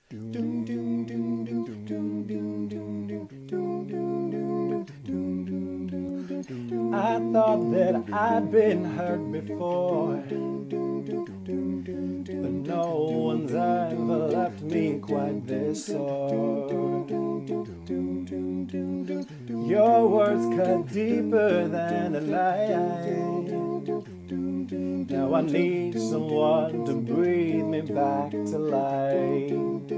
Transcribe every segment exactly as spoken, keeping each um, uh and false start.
I thought that I'd been hurt before, but no one's ever left me quite this sore. Your words cut deeper than a knife. Now I need someone to breathe me back to life.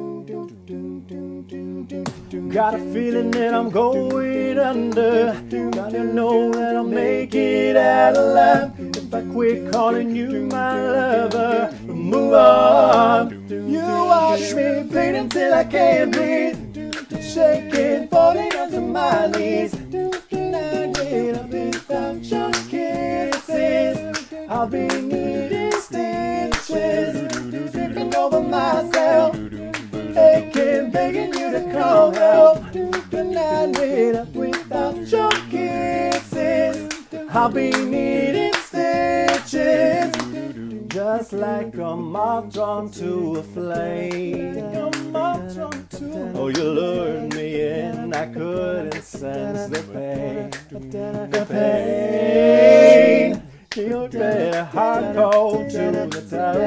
Got a feeling that I'm going under. Gotta know that I'll make it out alive. If I quit calling you my lover, move on. You watch me bleed until I can't breathe, shaking, falling onto my knees. And I get up without your kisses. I'll be needing stitches, tripping over myself, aching, begging you to come help. And I get up without your kisses. I'll be needing stitches, just like a moth drawn to a flame. Oh, you lured me in, I couldn't sense the pain. The pain. Your red heart cold to the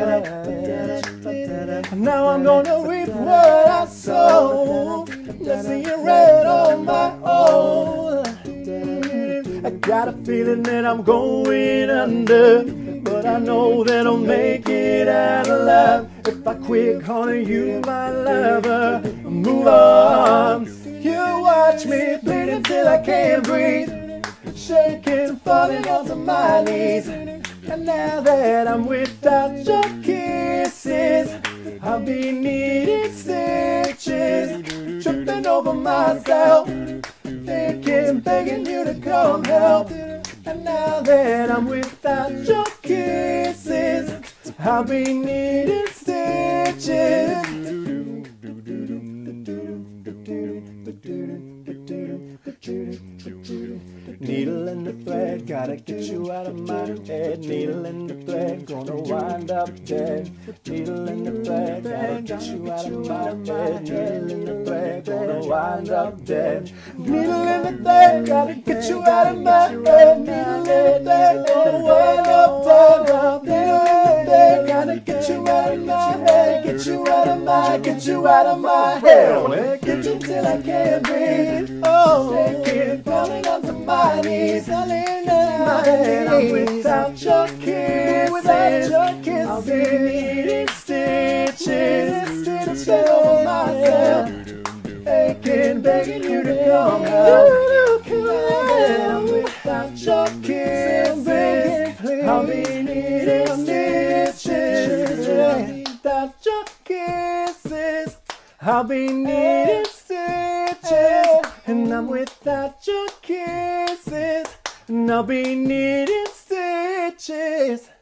touch. Now I'm gonna reap what I sow. Let's see it red on my own. I got a feeling that I'm going under, but I know that I'll make it out alive. If I quit calling you my lover, move on. You watch me bleed until I can't breathe, shaking, falling onto my knees. And now that I'm without your kisses, I'll be needing stitches, tripping over myself, thinking, begging you to come help. And now that I'm without your kisses, I'll be needing stitches. Needle in the thread, gotta get you out of my head. Needle in the thread, gonna wind up dead. Needle in the thread, gotta get you out of my head. Needle in the thread, gonna wind up dead. Needle in the thread, gotta get you out of my head. Needle in the thread, gonna wind up dead. Needle in the thread, gotta get you out of my head. Get you out of my, get you out of my head. Get you till I can't breathe. Oh, shaking, falling onto my knees. Falling on my head. I'm without your kisses. Without your kisses, I'll be needing stitches, stitches over myself, aching, begging you to come help. I'm without your kisses, I'll be needing stitches. Without your kisses, I'll be needing stitches. And I'm without your kisses, and I'll be needing stitches.